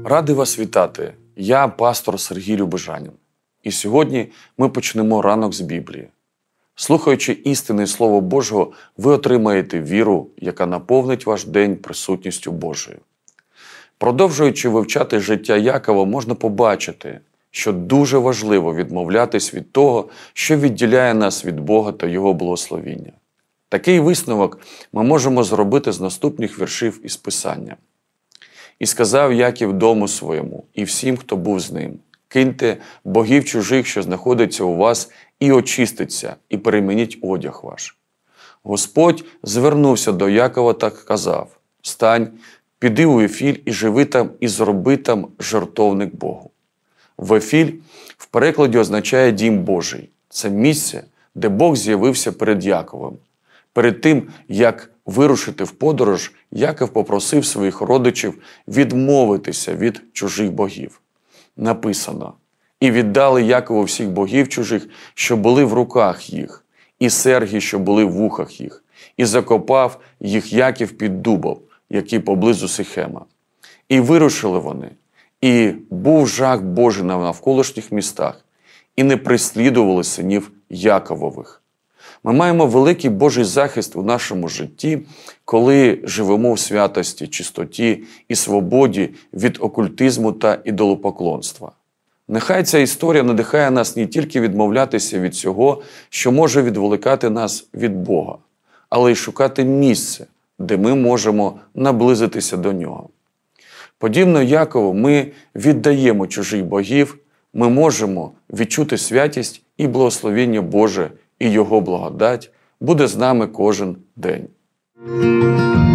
Радий вас вітати. Я пастор Сергій Любежанін. І сьогодні ми почнемо ранок з Біблії. Слухаючи істини і Слово Божого, ви отримаєте віру, яка наповнить ваш день присутністю Божою. Продовжуючи вивчати життя Якова, можна побачити, що дуже важливо відмовлятись від того, що відділяє нас від Бога та Його благословіння. Такий висновок ми можемо зробити з наступних віршів із Писання. «І сказав Яків дому своєму, і всім, хто був з ним, киньте богів чужих, що знаходяться у вас, і очиститься, і перемініть одяг ваш». Господь звернувся до Якова та казав: «Встань, піди у Вифіль і живи там, і зроби там жертовник Богу». Вифіль в перекладі означає «дім Божий». Це місце, де Бог з'явився перед Яковом. Перед тим, як вирушити в подорож, Яков попросив своїх родичів відмовитися від чужих богів. Написано: «І віддали Якову всіх богів чужих, що були в руках їх, і серги, що були в вухах їх, і закопав їх Яків під дубом, який поблизу Сихема. І вирушили вони, і був жах Божий на навколишніх містах, і не преслідували синів Яковових». Ми маємо великий Божий захист у нашому житті, коли живемо в святості, чистоті і свободі від окультизму та ідолопоклонства. Нехай ця історія надихає нас не тільки відмовлятися від цього, що може відволікати нас від Бога, але й шукати місце, де ми можемо наблизитися до Нього. Подібно Якову, ми віддаємо чужих богів, ми можемо відчути святість і благословення Боже, і Його благодать буде з нами кожен день.